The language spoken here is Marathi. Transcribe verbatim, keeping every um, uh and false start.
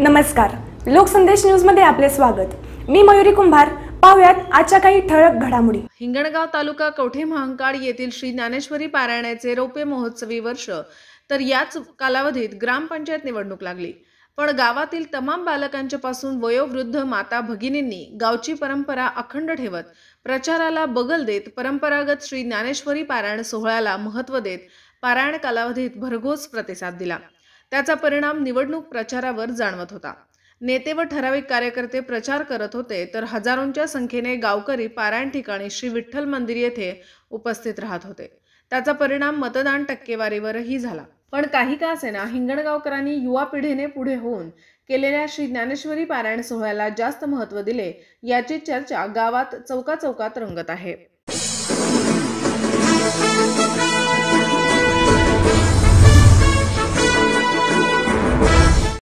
नमस्कार, लोकसंदेश न्यूज मध्ये आपले स्वागत। मी मयुरी कुंभार। पाहुयात आजच्या काही ठळक घडामोडी। हिंगणगाव तालुका कवठे महांकाळ येथील श्री ज्ञानेश्वरी पारायणाचे रौप्य महोत्सवी वर्ष, तर याच कालावधीत ग्रामपंचायत निवडणूक लागली। पण गावातील तमाम बालकांच्या पासून वयोवृद्ध माता भगिनींनी गावची परंपरा अखंड ठेवत प्रचाराला बगल देत परंपरागत श्री ज्ञानेश्वरी पारायण सोहळ्याला महत्त्व देत पारायण कालावधीत भरघोस प्रतिसाद दिला। त्याचा परिणाम निवडणूक प्रचारावर जाणवत होता। नेते व ठराविक कार्यकर्ते प्रचार करत होते, तर हजारोंच्या संख्येने गावकरी पारायण ठिकाणी श्री विठ्ठल मंदिर येथे उपस्थित राहत होते। त्याचा परिणाम मतदान टक्केवारीवरही झाला। पण काही का असेना हिंगणगावकरांनी युवा पिढीने पुढे होऊन केलेल्या श्री ज्ञानेश्वरी पारायण सोहळ्याला जास्त महत्त्व दिले, याची चर्चा गावात चौका चौकात रंगत आहे।